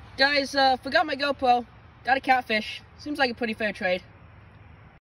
Guys, forgot my GoPro. Got a catfish. Seems like a pretty fair trade.